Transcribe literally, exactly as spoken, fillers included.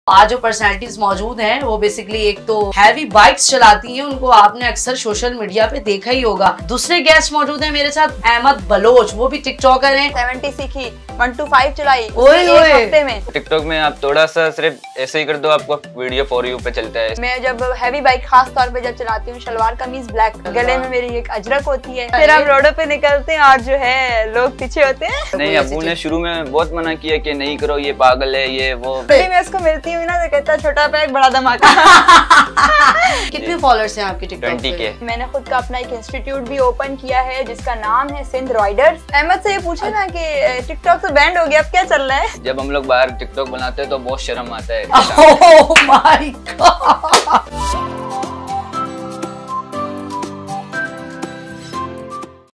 आज जो पर्सनालिटीज मौजूद हैं वो बेसिकली एक तो हैवी बाइक्स चलाती हैं, उनको आपने अक्सर सोशल मीडिया पे देखा ही होगा। दूसरे गेस्ट मौजूद हैं मेरे साथ, अहमद बलोच, वो भी टिकटॉकर हैं। सेवेंटी सीखी, वन टू फाइव चलाई ओए एक ओए। हफ्ते में। टिकटॉक में आप थोड़ा सा सिर्फ ऐसे ही कर दो, आपको वीडियो फॉर यू पे चलता है। मैं जब हैवी बाइक खास तौर पे जब चलाती हूँ, शलवार कमीज ब्लैक, गले में मेरी एक अजरक होती है, फिर हम रोडों पे निकलते हैं और जो है लोग पीछे होते हैं। नहीं, अबू ने शुरू में बहुत मना किया कि नहीं करो, ये पागल है, ये वो। मैं उसको मिलती हूँ ना तो कहता है छोटा पैक बड़ा धमाका। कितने फॉलोअर्स हैं आपके टिकटॉक ट्वेंटी के। मैंने खुद का अपना एक इंस्टीट्यूट भी ओपन किया है जिसका नाम है सिंध राइडर्स। अहमद से ये पूछे ना कि टिकटॉक तो बैंड हो गया, अब क्या चल रहा है? जब हम लोग बाहर टिकटॉक बनाते हैं तो बहुत शर्म आता है। Oh my God.